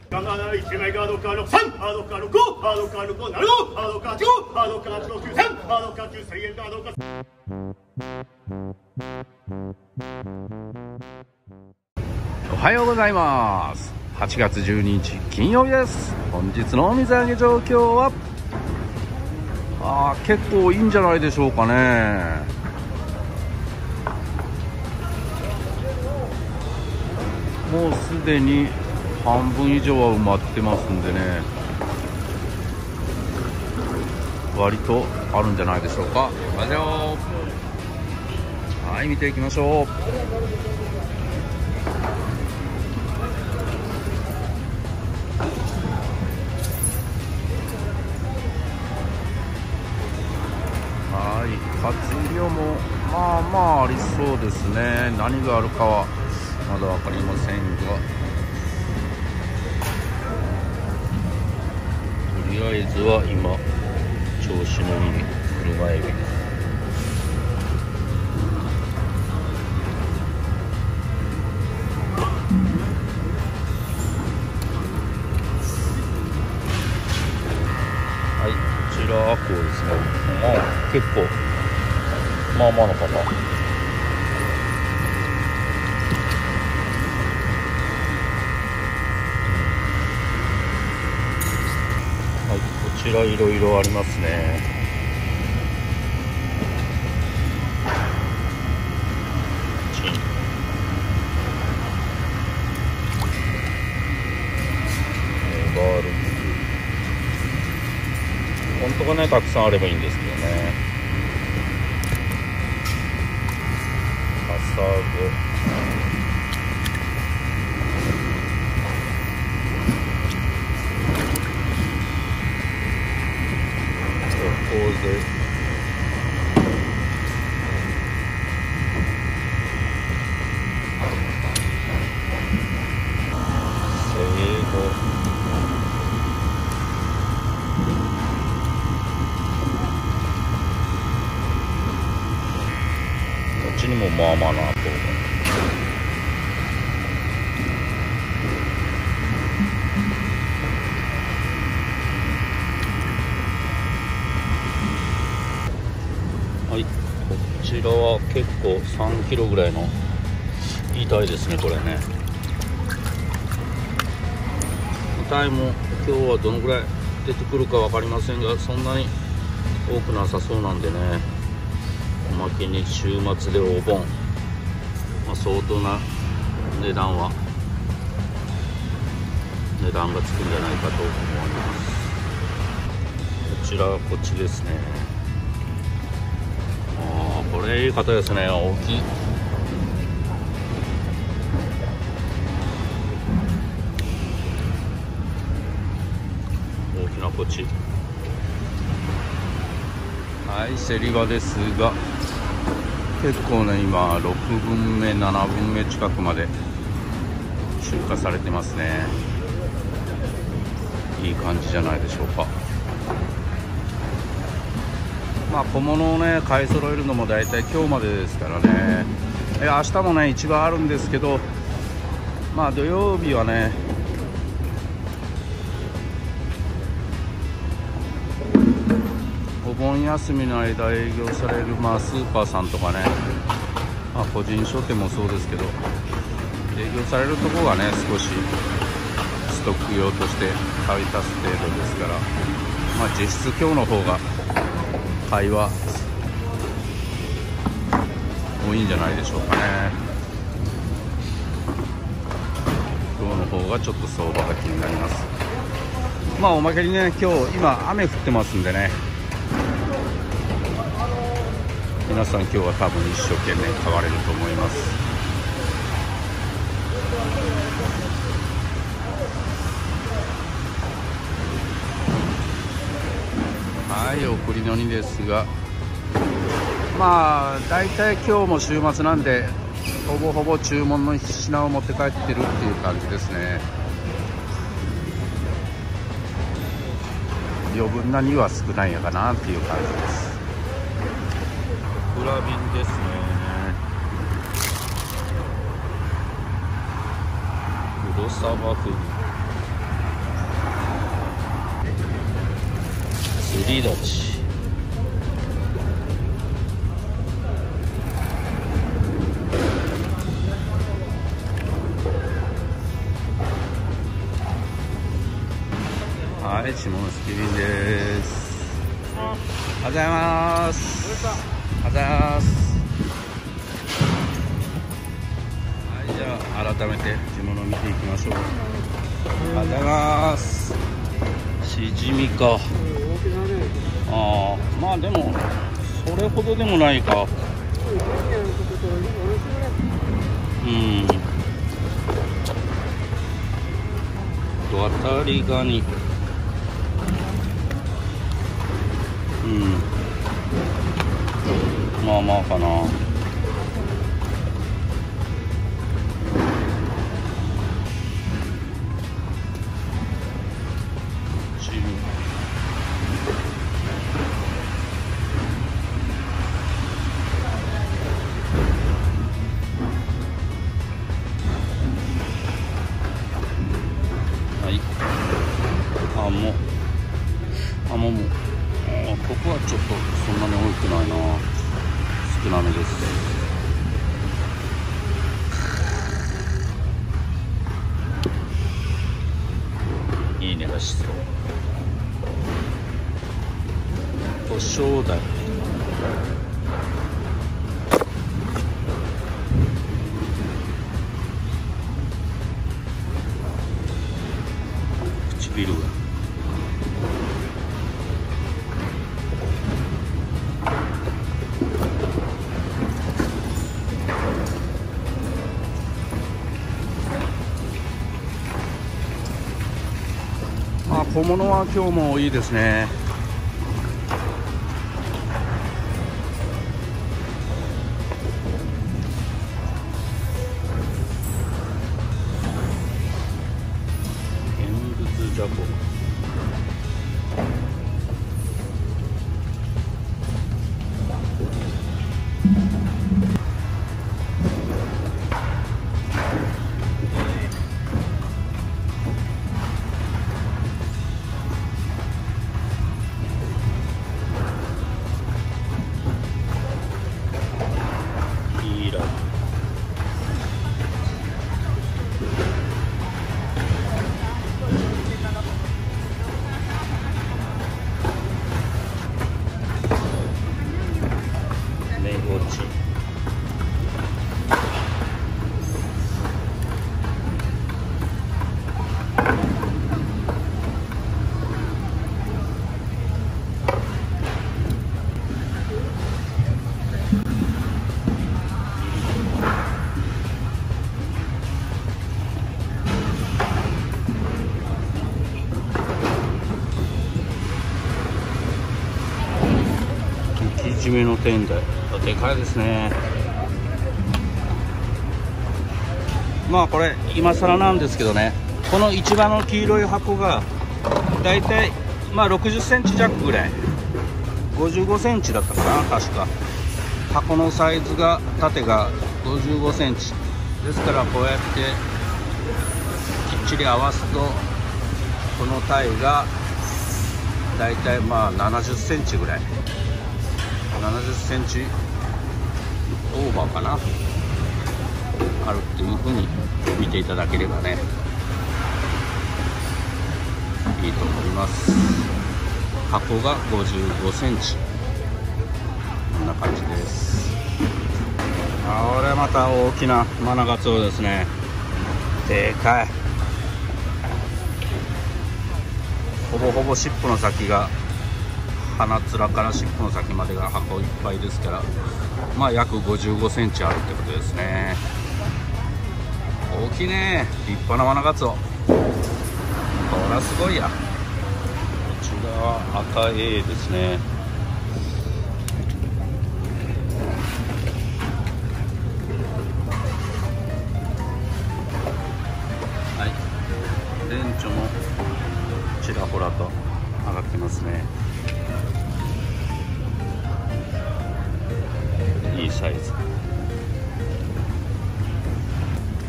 ガンガン1枚ガードカード3ハードカード5ハードカード5なる5ハードカード5ハードカード9 3ハードカード9 1000円カードカード。おはようございます。8月12日金曜日です。本日のお水揚げ状況は結構いいんじゃないでしょうかね。もうすでに半分以上は埋まってますんでね、割とあるんじゃないでしょうか。はい、見ていきましょう。はい、活量もまあまあありそうですね。何があるかはまだ分かりませんが、とりあえずは今調子のいい車エビです。はい、こちらはこうですね。結構まあまあの方。はい、こちらいろいろありますね。バール本当はね、たくさんあればいいんですけどね。カサゴ、オコゼ、セイゴ、こっちにもまあまあなと。はい、こちらは結構3キロぐらいのいいタイですね、これね。タイも今日はどのぐらい出てくるか分かりませんが、そんなに多くなさそうなんでね。おまけに週末でお盆、相当な値段がつくんじゃないかと思います。こちらはこっちですね。これいい方ですね。大きい。大きなこっち。はい、競り場ですが、結構ね、今6分目7分目近くまで出荷されてますね。いい感じじゃないでしょうか。小物をね買い揃えるのもだいたい今日までですからね。明日もね市場あるんですけど、土曜日はねお盆休みの間営業されるスーパーさんとかね、個人商店もそうですけど、営業されるところがね少しストック用として買い足す程度ですから、実質今日の方が買いは多いんじゃないでしょうかね。今日の方がちょっと相場が気になります。おまけにね今雨降ってますんでね、皆さん今日は多分一生懸命買われると思います。はい、送りの2ですが、だいたい今日も週末なんでほぼほぼ注文の品を持って帰ってるっていう感じですね。余分なには少ないのかなっていう感じです。プラビンですね。黒サバフグ、 り立ち。はい、下関便です。おはようございます。おはようございます。はい、じゃあ改めて地物見ていきましょう。おはようございます。しじみか。ああ、まあでもそれほどでもないか。うん。ド当たりガニ。うん。まあまあかな。はい。もうここはちょっとそんなに多くないな。少なめです。いいねがしそう。と正代。唇が。まあ小物は今日もいいですね。現物じゃこ。生き締めの天台、でかいですね。まあこれ今更なんですけどね、この市場の黄色い箱がだいたいまあ60センチ弱ぐらい、55センチだったかな確か。箱のサイズが縦が55センチですから、こうやってきっちり合わすとこのタイがだいたいまあ70センチぐらい、70センチオーバーかな、あるっていう風に見ていただければねいいと思います。箱が55センチ、こんな感じです。これまた大きなマナガツオですね。でかい。ほぼほぼ尻尾の先が、鼻面から尻尾の先までが箱いっぱいですから、まあ約55センチあるってことですね。大きいね。立派なマナガツオ。これはすごいや。こちらは赤 A ですね。はい、レンチョもちらほらと上がってますね。いいサイズ。はい、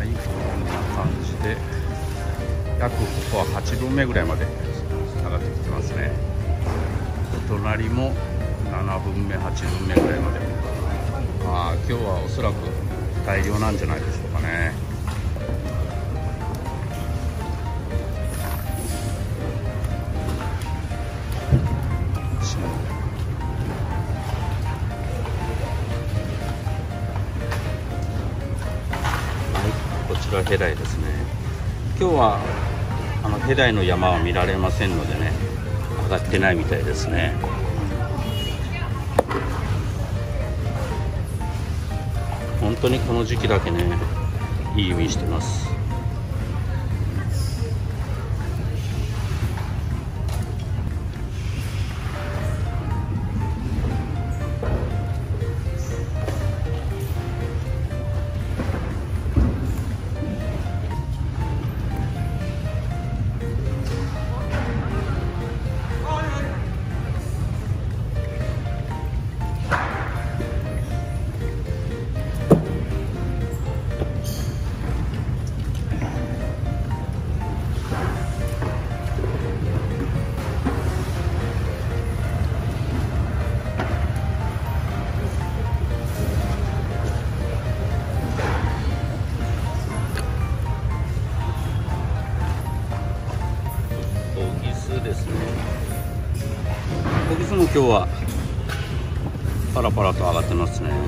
こんな感じで約ここは8分目ぐらいまで上がってきてますね。 お隣も7分目8分目ぐらいまで。今日はおそらく大量なんじゃないでしょうかね。こちらヘダイですね。今日はヘダイの山は見られませんのでね、上がってないみたいですね。本当にこの時期だけね、いい海してます。小ギスも今日はパラパラと上がってますね。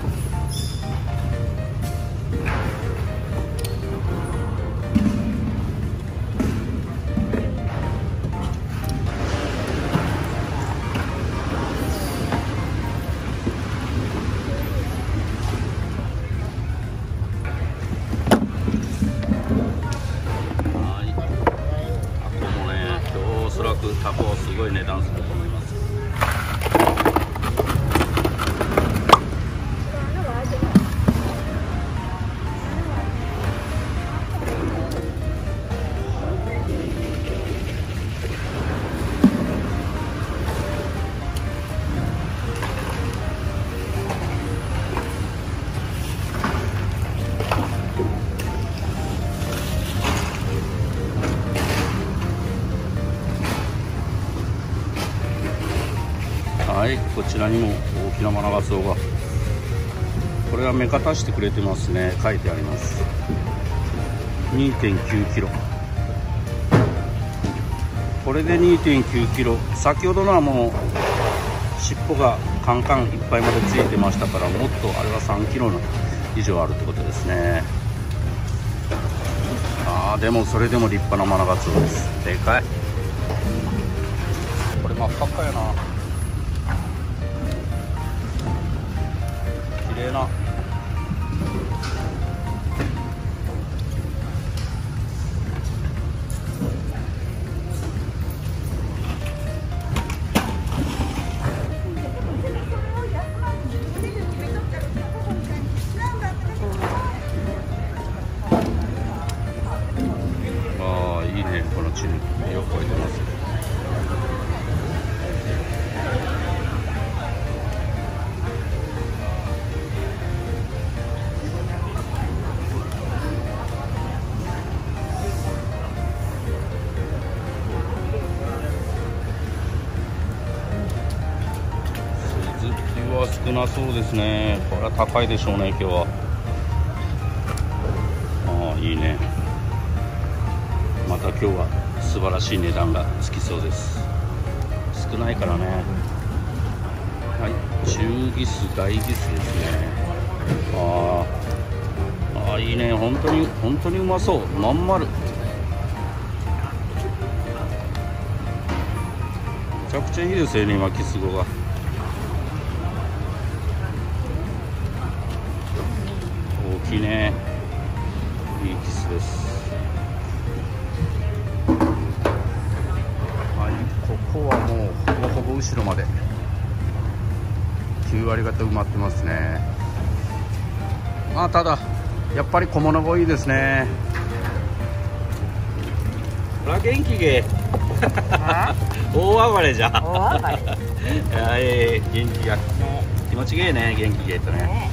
タコすごい値段すると思います。はい、こちらにも大きなマナガツオが、これは目方してくれてますね。書いてあります。 2.9 キロ。これで 2.9 キロ。先ほどのはもう尻尾がカンカンいっぱいまでついてましたから、もっとあれは3キロの以上あるってことですね。でもそれでも立派なマナガツオです。でかい。これ真っ赤っかやな。綺麗な。いいね、このチヌよく置いてます。少なそうですね。これは高いでしょうね、今日は。いいね。また今日は素晴らしい値段がつきそうです。少ないからね。はい、中ギス大ギスですね。いいね。本当にうまそう。まん丸。めちゃくちゃいいですよね、今キスゴが。大きいね。いいキスです。はい、ここはもうほぼほぼ後ろまで9割方埋まってますね。ただやっぱり小物がいいですね。ほら元気げ大暴れじゃん。大暴れ元気が気持ちげえね。元気げえとね。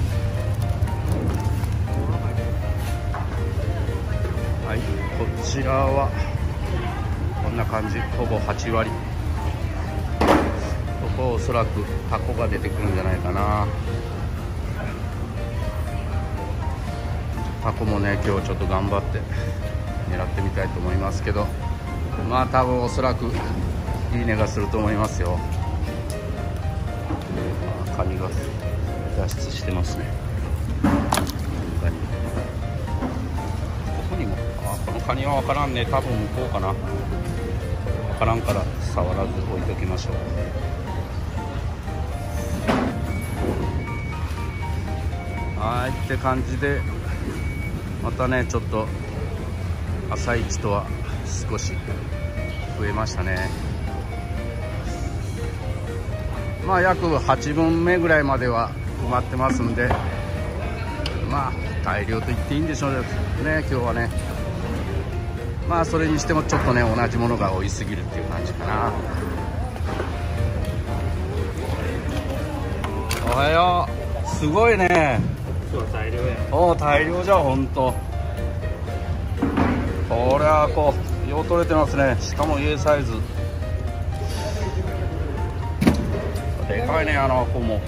はい、こちらはこんな感じ。ほぼ8割。ここおそらくタコが出てくるんじゃないかな。タコもね今日ちょっと頑張って狙ってみたいと思いますけど、まあ多分おそらくいい値がすると思いますよ。カニが脱出してますね。ここにもこのカニは分からんね。多分向こうかな。分からんから触らず置いときましょう。はいって感じで、またねちょっと朝一とは少し増えましたね。まあ約8分目ぐらいまでは埋まってますんで、まあ大量と言っていいんでしょうね今日はね。まあそれにしてもちょっとね同じものが多いすぎるっていう感じかな。おはよう。すごいね。 大量や。 大量じゃんほんと。これはこうよう取れてますね。しかも A サイズでかいね。子も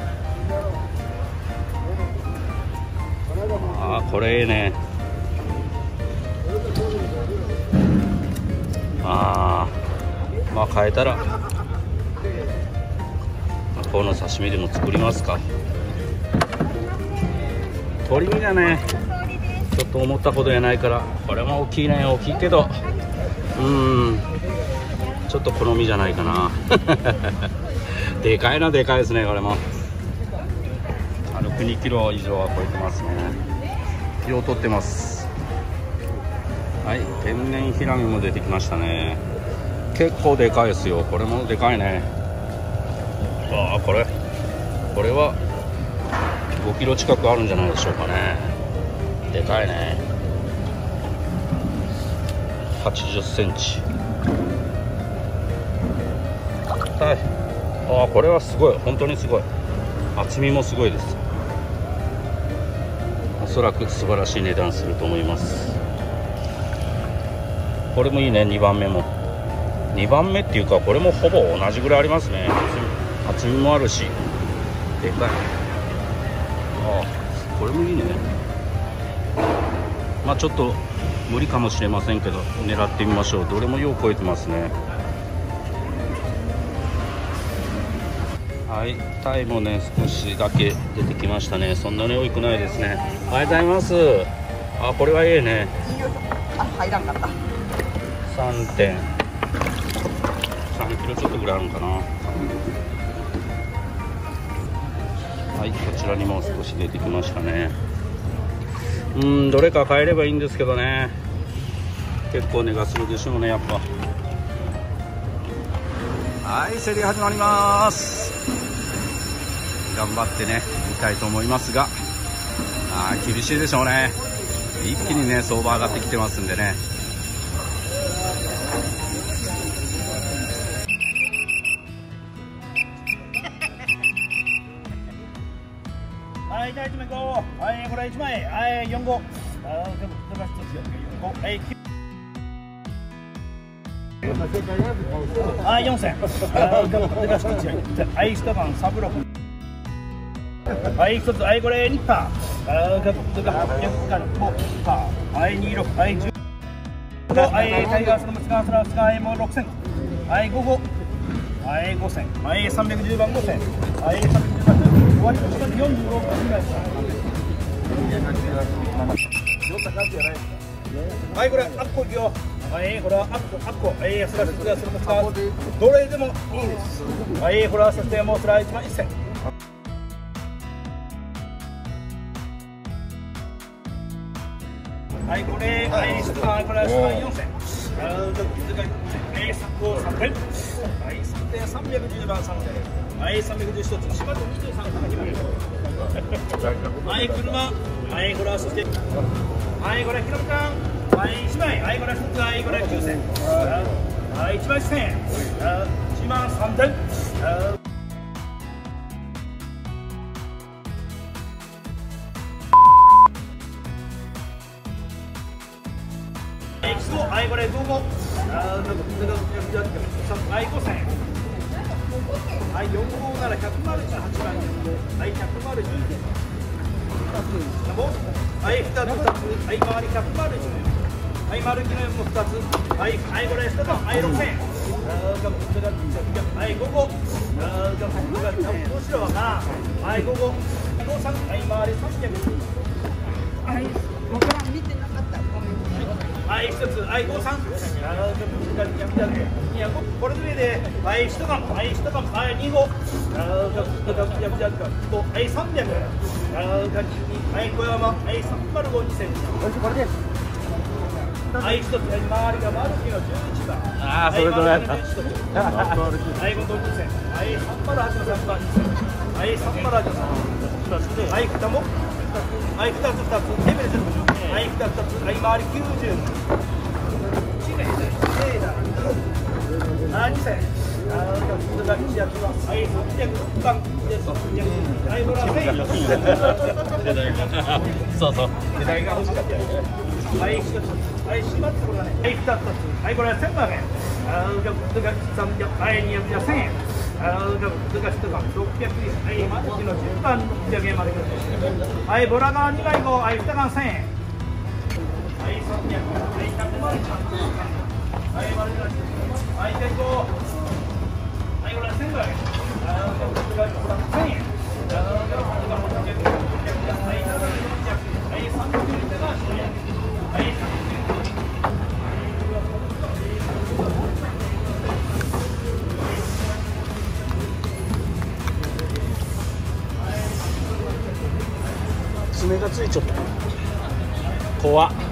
これいいね。まあ変えたらこの刺身でも作りますか。鶏身がねちょっと思ったほどやないから、これも大きいね。大きいけどちょっと好みじゃないかなでかいな。でかいですね。これも2キロ以上は超えてますね。よう取ってます。はい、天然ヒラメも出てきましたね。結構でかいですよ。これもでかいね。これは5キロ近くあるんじゃないでしょうかね。でかいね。80センチ。はい。これはすごい。本当にすごい。厚みもすごいです。おそらく素晴らしい値段すると思います。これもいいね。2番目も2番目っていうか、これもほぼ同じぐらいありますね。厚みもあるしでかい。これもいいね。まあちょっと無理かもしれませんけど狙ってみましょう。どれもよう超えてますね。はい、タイもね少しだけ出てきましたね。そんなに多くないですね。おはようございます。これはいいね。 入らんかった。 3キロちょっとぐらいあるのかな。はい、こちらにも少し出てきましたね。どれか変えればいいんですけどね。結構値がするでしょうね、やっぱ。はい、競り始まります。頑張ってね見たいと思いますが、厳しいでしょうね。一気にね相場上がってきてますんでね。 はい、じゃあ1枚5。はい、これ1枚。はい、4、5。はい、4銭。はい、1晩サブロク。はい、1つ。はい、これ2パー。はい、26。はい、10。はい、タイガースの使いも6銭。はい、5、5。はい、5銭。はい、310番5銭。はい、310番。はい、これアッコいくよ。はい、これはアッコ。はい、それも使う。どれでもいいです。はい、これはそしてもうそれは1万1銭。はい、これ、はい、これは1万4銭。はい、3個3点。はい、3点310番3点。はい、311つ、芝と23から決まる。はい、車。はい、これはそして。はい、これ、ヒロミちゃん。はい、1枚。はい、これ1つ。はい、これ9銭。はい、1枚1000円。1万3点。はい、これ55。はい、5000円。 はい、4号なら108番。はい、110。はい、2つ。はい、周り110。はい、丸木の4も2つ。はい、はい、これ1つ。はい、6000。はい、5号。後ろはな。はい、5号。53。はい、周り300。 はい、わからん、見てなかった。ごめん。 はい、1つ。はい、53。これで、はい、1番。はい、1番。はい、2号。はい、300。はい、小山。はい、305、2000。これです。はい、1つ。周りがマルキの11番。 ああ、それとやった。 はい、5と2000。はい、308の3番2000。はい、308の3番。はい、2も。はい、2つ。レベル10。はい、2つ。はい、周り90。あ、2000。はい、306番。はい、ほら、1000。 そうそう。 世代が欲しかったよ。はい、1つ。はい、しまってこれだね。はい、2つ。はい、これは1000番。はい、200、1000円。600。はい、マルチの10番600円までくる。はい、ボラが2枚5。はい、2缶1000円。はい、300。はい、100万。はい、マルチのはい、105。はい、これは1000番。1000円。はい、300。 爪がついちゃった。怖っ。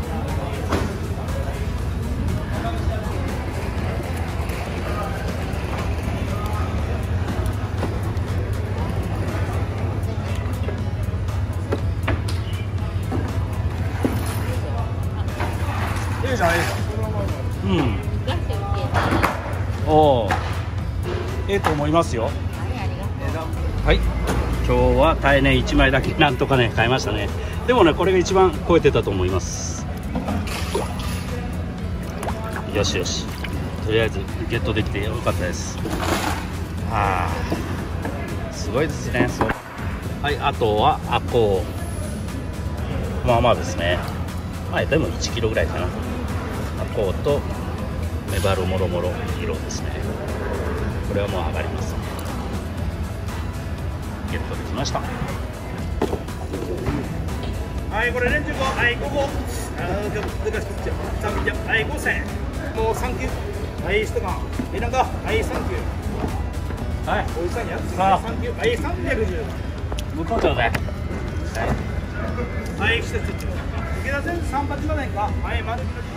いいじゃん、いいじゃん。 うん。おお。と思いますよ。はい。今日は大変1枚だけなんとかね買いましたね。でもねこれが一番超えてたと思います。よしよし、とりあえずゲットできてよかったです。すごいですね。はい、あとはアコウ、まあまあですね。でも1キロぐらいかな。アコウとメバルもろもろ色ですね。これはもう上がります。ゲットできました。 はい、これレンジ5。はい、5号。はい、5000。もう3級。はい、1缶。なんか、はい、3級。はい、おいしさんや。3級。はい、310。 向こうちょうだい。 はい、1つ。池田選手3発までか。はい、丸木の。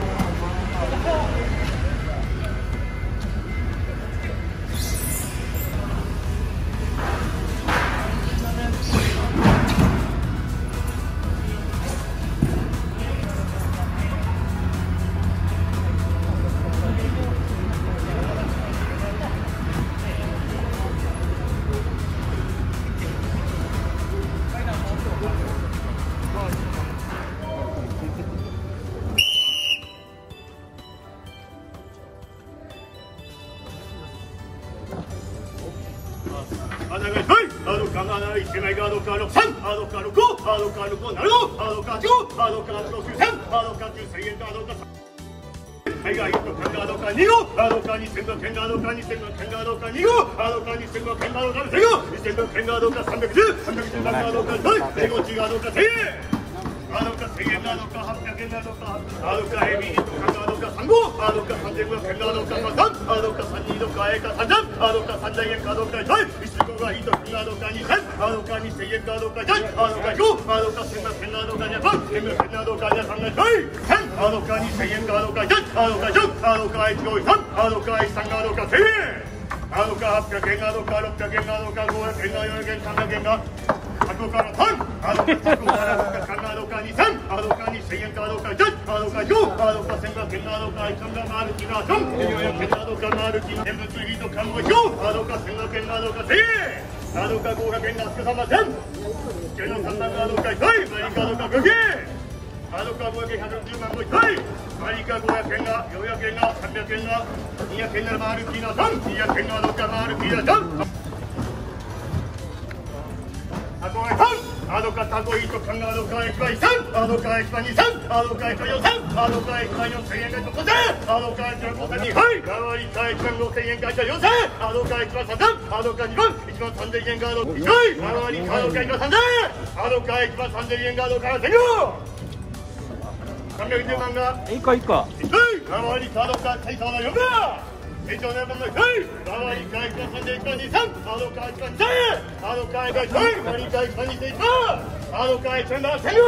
手前ガードカード3、ハードカード5、ハードカード5、なるほど、ハードカード5、ハードカード9、3、ハードカード9、1000円カードか3、海外ヒットカードカー2号、ハードカー2000の剣ガードカー2000の剣ガードカー2号、ハードカー2000の剣ガードカー2000号、2000の剣ガードカー310、310カードカー1000、英語中ガードカー1000円。ハードカ1000円ガードカ800円ガードカハードカヘビーヒットカードカ3号、ハードカ3500円ガードカ3、ハードカ32ドカエカ3、ハードカ3000円ガードカ1、1号がヒットガードカ2、ハードカ2000円ガードカ1、ハードカ5、ハードカ1500円ガードカ2、1500円ガードカ2、3、ハードカ2000円ガードカ1、ハードカ4、ハードカ153、ハードカ13ガードカ1000円。ハードカ800円ガードカ600円ガードカ500円ガード400円300円がハードカー3、ハードカガードカ2、3、ハードカ2000円ガードカ1、ハードカ4、ハードカ1500円ガードカ1、マルキガード400円ガードカマルキの現物ヒート看護表、ハードカ1500円ガードカ1000円、ハードカ500円ガスカ様1000、ゲの3番ガードカ1、マリカードカ500円、ハードカ500円110万5、マリカ500 円が400円が300円が200円ならマルキーナさん200円がどっかマルキーナさんタコが3アドカタコ1缶がアドカ1番3アドカ1番2 3アドカ1番4 3アドカ1番4000円が1番5000アドカ1番5000円はい回りか1番5000円が1番4000アドカ1番3000アドカ2番1番3000円がアドカ1回りかアドカ1番3000アドカ1番3000円がアドカ1000円310万がいいかいいか回りかアドカ最初の4番延長の番の回りか1番3000 1番23アドカ1番1000アドカ1番1000回りか1番2000アドカ1番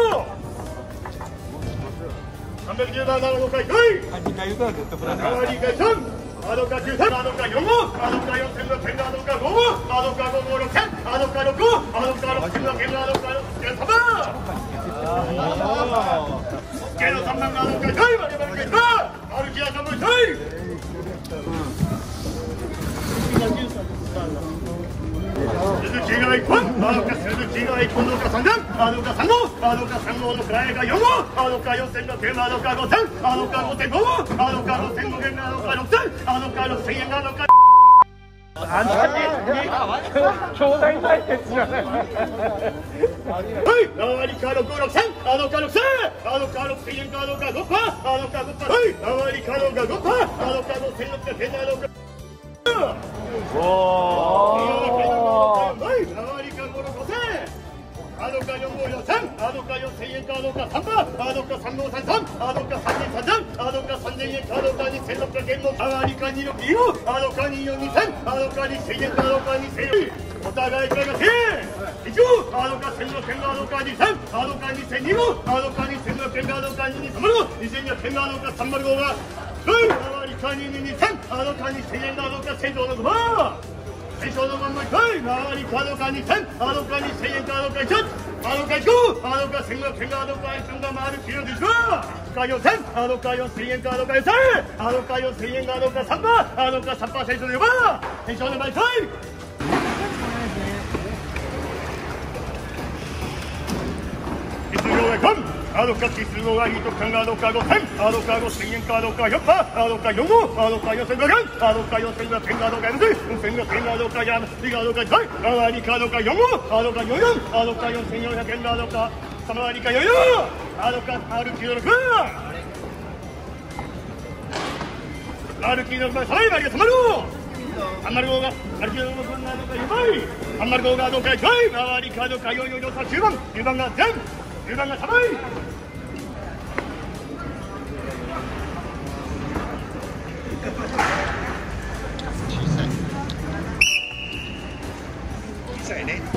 1000310番アドカ1回 2回言うから絶対これ回りか3アドカ9 0アドカ4号アドカ4 0 0 0アドカ5号アドカ5号6 0アドカ6号アドカ6 0 0 0アドカ6 3番ゲロ3番がアドカ1回マルキーマルキー3番1回鈴木が1本アドカ鈴木が1本アドカ3段アドカ3号アドカ3号の替えが4号アドカ4600円アドカ5000アドカ5005号アドカ5500円アドカ6000アドカ6000円アドカ兄弟対決じゃないはい回りか6号6000アドカ6000アドカ6000円かアドカ5%アドカ5%はい回りか6が5%アドカ5600円アドカアドカ4号4000アドカ4000円かアドカ3番アドカ3号33アドカ3233アドカ3000円かアドカ2600円のアドカ26号アドカ2422000アドカ2000円かアドカ2000円お互いからが1号アドカ1600円かアドカ2000アドカ2002号アドカ2600円かアドカ2235号2200円かアドカ305がアドカ2222000アドカ2000円かアドカ1000の5番最初の番の1回回りかアドカ2000アドカ2000円かアドカ1アドカ1号アドカ1500円かアドカ1が回る9の1号アドカ4000アドカ4000円かアドカ4000アドカ4000円かアドカ3番アドカ3%最初の4番最初の番1回実業が5アドカ奇数号がいいと缶がアドカ5000アドカ5000円かアドカ4%アドカ4号アドカ4500円アドカ4500円かアドカ4000円アドカや2がアドカ1回回りかアドカ4号アドカ44アドカ4400円かアドカ3回りか44アドカR96R96が3回りが305がR96がアドカ4倍305がアドカ1回回りかアドカ4449番9番が全10番が3倍小さいね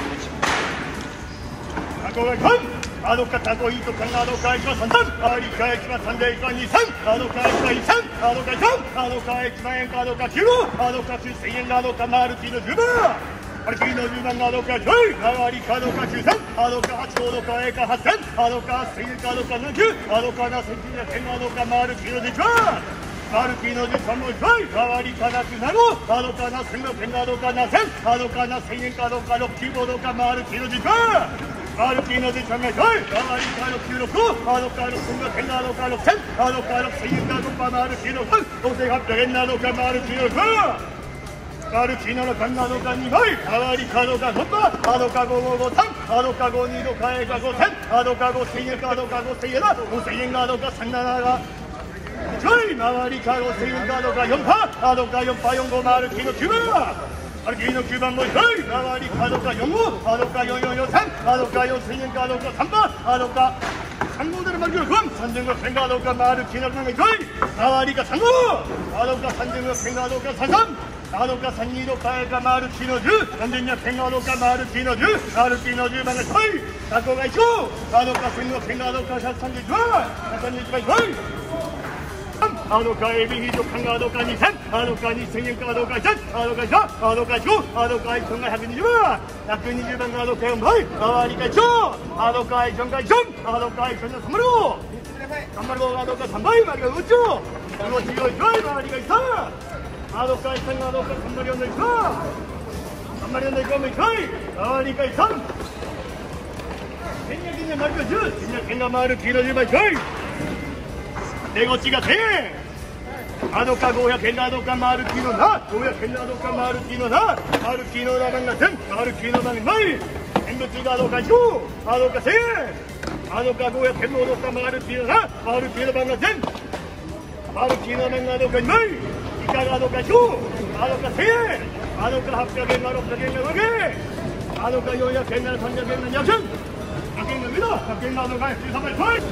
タコが1アドカタコ1と缶がアドカ1番3アリカ1番3で1番2 3アドカ1番1 3アドカ1アドカ1万円かアドカ9号アドカ9000円がアドカマルキーの10番マルキーの10番がアドカ10アリカアドカ93アドカ8アドカAか8000アドカ1000円かアドカ79アドカ7900円がアドカマルキーの10番マルキーの13も1回回りかなくなるアドカな1600円がアドカな1000アドカな1000円かアドカ69アドカマルキーの10番マルキーの13が1回回りか696アドカ6500円がアドカ6000アドカ6000円がアドカマルキーの5800円がアドカマルキーの6マルキーの6がアドカ2倍回りかアドカ5番アドカ5553アドカ52の替えが5000アドカ5000円かアドカ5000円だ5000円がアドカ37が回りか5000円かアドカ4パアドカ4パ4号マルキーの9番マルキーの9番も1回回りかアドカ4号アドカ4443アドカ4000円かアドカ3番アドカ3号でのマルキーの9番3500円かアドカマルキーの9番が1回回りか3号アドカ3500円かアドカ33アドカ32の替えかマルキーの10 3200円かアドカマルキーの10マルキーの10番が1回タコが1号アドカ1500円かアドカ131番131番1回アドカエビヒと缶がアドカ2000アドカ2000円かアドカ1アドカ1アドカ1アドカ1が120番120番がアドカ4倍回りか1アドカ1が1アドカ1の305 305がアドカ3倍回りが5丁動きが1倍回りが1アドカ1がアドカ304の1 304の1も1回回りか1戦略が回りが10戦略が回る黄色10倍1回出口が1000円。アドカ500円のアドカマルキーのな、500円のアドカマルキーのな、マルキーのラバンが1000、マルキーのラバンがない。現物がアドカ1、アドカ1000円。アドカ500円のアドカマルキーのな、マルキーのラバンが1000、マルキーのラバンがアドカ2枚。イカがアドカ1、アドカ1000円。アドカ800円が600円が600円。アドカ400円なら300円が200円。100円が上だ。100円がアドカ13枚来い。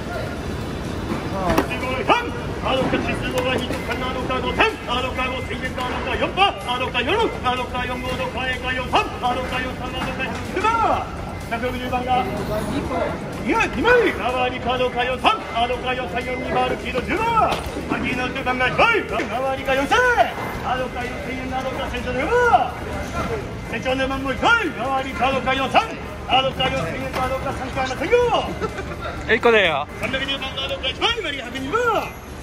アドカ指数5が2とアドカ5000、アドカ5000円かアドカ4パ、アドカ4、アドカ4、アドカ4、43、アドカ43、アドカ110番、160番が2枚、ナワリカアドカ43、アドカ43、42バールキード10番、マキーの10番が1枚、ナワリカ4000、アドカ4000円のアドカ1010番、1010番も1枚、ナワリカアドカ43。アドカ4000円とアドカ3回の天狗 1個でよ。 320番のアドカ1枚、マリ120番。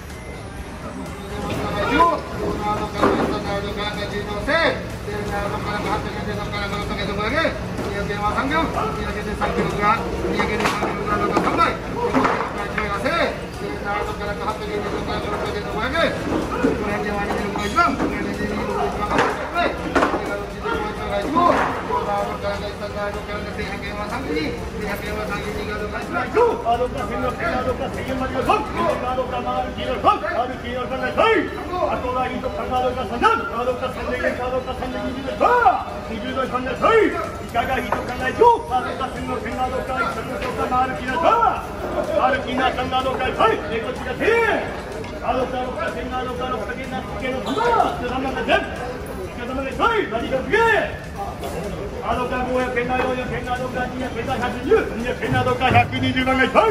アドカ500円が400円がアドカ200円が110、200円がアドカ120番がいっぱい。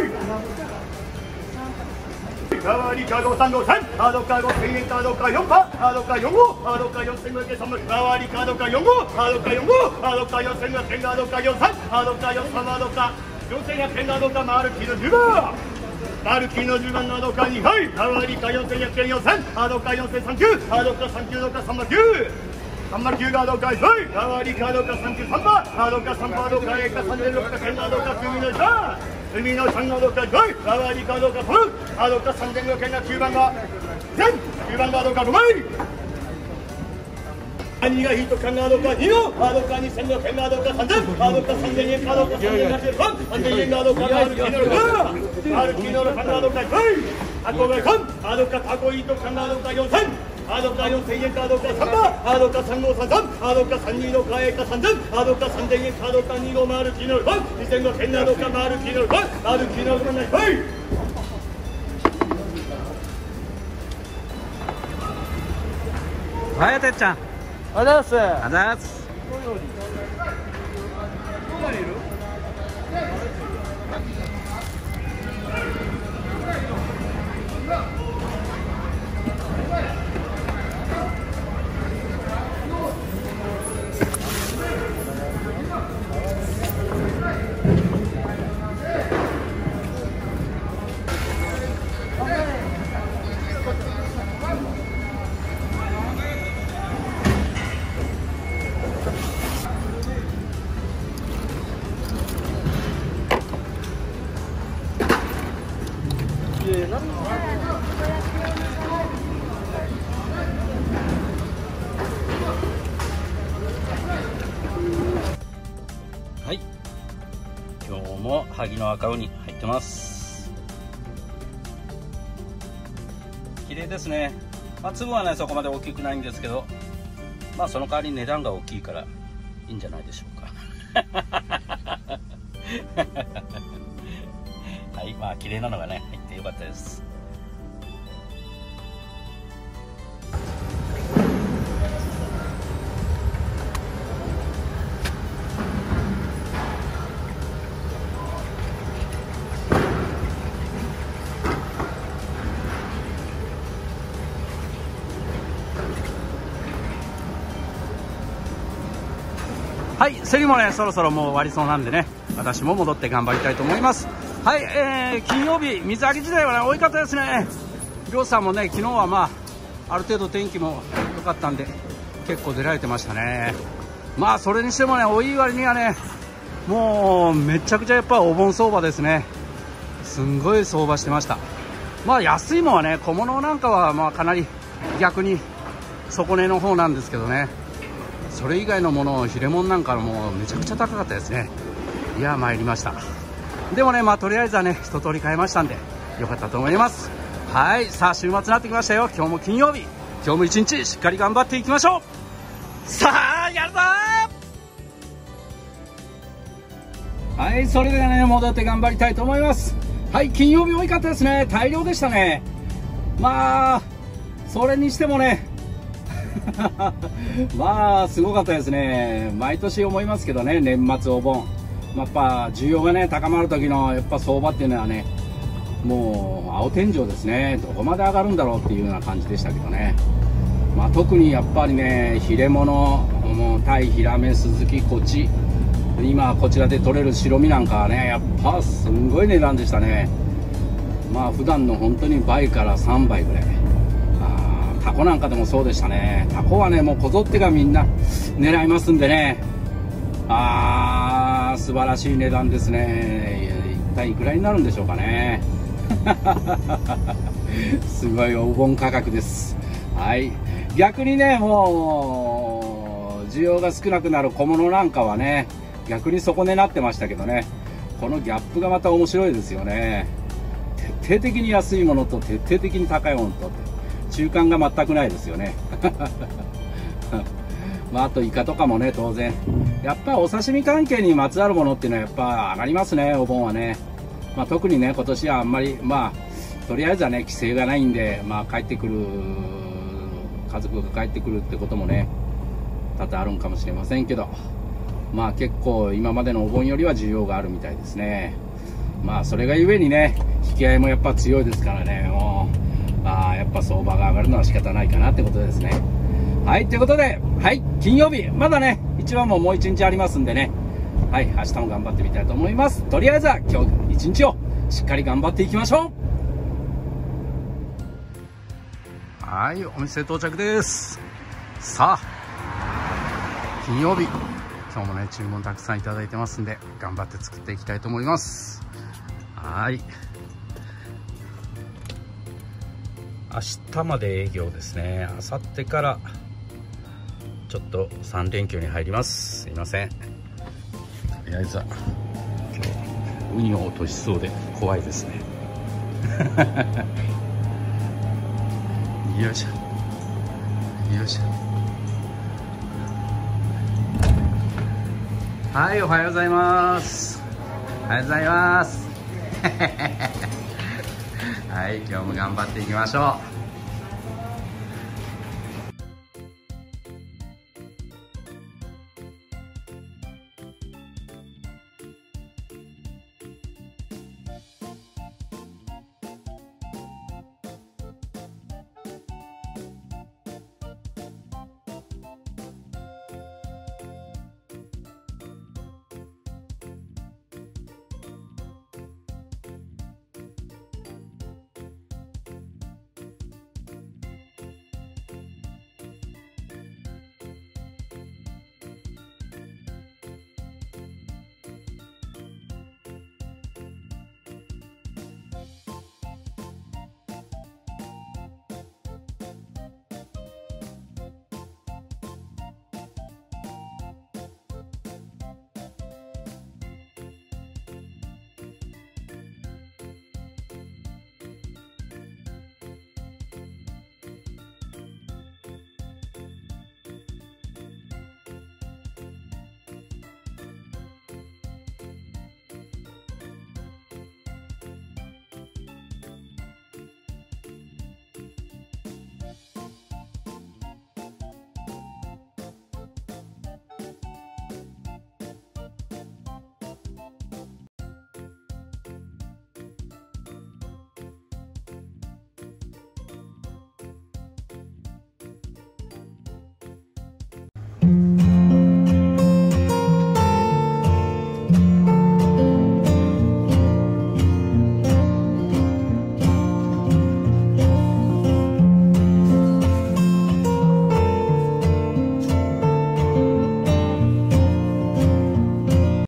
ナワリカ535000、アドカ5000円かアドカ4パ、アドカ45、アドカ4500円3枚、ナワリカアドカ45、アドカ45、アドカ4500円がアドカ43、アドカ43、アドカ4100円がアドカマルキーの10番。マルキーの10番のアドカ2杯、ナワリカ4100円4000、アドカ4039、アドカ39、アドカ309。309がアドカ1杯、ナワリカアドカ33番、アドカ3番、アドカ1か3600円のアドカ海の1番、海の3のアドカ1杯、ナワリカアドカ3、アドカ3500円が9番が1000、9番がアドカ5枚。2がヒート缶がアドカ2の、アドカ2600円がアドカ3000、アドカ3000円かアドカ3080番、3000円がアドカマルキーの6、マルキーの6がアドカ1杯、タコが3、アドカタコヒート缶がアドカ4000、アドカ4000円かアドカ3番、アドカ3533、アドカ32のかか3000、アドカ3000円かアドカ25マルキーの6、2500円のアドカマルキーの6、マルキーの6がいっぱい。 はい、てっちゃん。 ありがとうございます。 ありがとうございます。はい、今日も萩の赤ウニ入ってます。綺麗ですね。まあ、粒はねそこまで大きくないんですけど、まあその代わり値段が大きいからいいんじゃないでしょうか。はい、まあ綺麗なのがね入ってよかったです。はい、競りもねそろそろもう終わりそうなんでね、私も戻って頑張りたいと思います。はい、金曜日水揚げ時代はね多かったですね。漁師さんもね昨日はまあある程度天気も良かったんで結構出られてましたね。まあそれにしてもね多い割にはねもうめちゃくちゃやっぱお盆相場ですね。すんごい相場してました。 まあ安いもんはね、小物なんかはまあかなり逆に底値の方なんですけどね、それ以外のもの、ヒレモンなんかもめちゃくちゃ高かったですね。いや参りました。でもね、まあとりあえずはね一通り買いましたんでよかったと思います。はい、さあ週末になってきましたよ。今日も金曜日、今日も一日しっかり頑張っていきましょう。さあやるぞー。はい、それではね戻って頑張りたいと思います。はい、金曜日多かったですね。大量でしたね。まあそれにしてもねまあすごかったですね。毎年思いますけどね、年末お盆、やっぱ需要がね高まる時のやっぱ相場っていうのはね、もう青天井ですね。どこまで上がるんだろうっていうような感じでしたけどね。まあ特にやっぱりね、ヒレモノ、もうタイ、ヒラメ、スズキ、コチ、今こちらで取れる白身なんかはね、やっぱすんごい値段でしたね。まあ普段の本当に倍から3倍ぐらい。タコなんかでもそうでしたね。タコはねもうこぞってがみんな狙いますんでね、素晴らしい値段ですね。一体いくらになるんでしょうかねすごいお盆価格です。はい、逆にねもう需要が少なくなる小物なんかはね逆に底値なってましたけどね、このギャップがまた面白いですよね。徹底的に安いものと徹底的に高いものとって中間が全くないですよねまああとイカとかもね、当然やっぱお刺身関係にまつわるものっていうのはやっぱ上がりますね、お盆はね。まあ特にね今年はあんまりまあとりあえずはね規制がないんで、まあ帰ってくる家族が帰ってくるってこともね多々あるんかもしれませんけど、まあ結構今までのお盆よりは需要があるみたいですね。まあそれがゆえにね引き合いもやっぱ強いですからね、もうやっぱ相場が上がるのは仕方ないかなってことですね。はい、ということで、はい、金曜日まだね一番もう一日ありますんでね、はい、明日も頑張ってみたいと思います。とりあえずは今日一日をしっかり頑張っていきましょう。はい、お店到着です。さあ金曜日、今日もね注文たくさんいただいてますんで頑張って作っていきたいと思います。はい、明日まで営業ですね。明後日からちょっと3連休に入ります。すいません。とりあえずは今日ウニを落としそうで怖いですねよいしょよいしょ。はい、おはようございます。おはようございますはい、今日も頑張っていきましょう。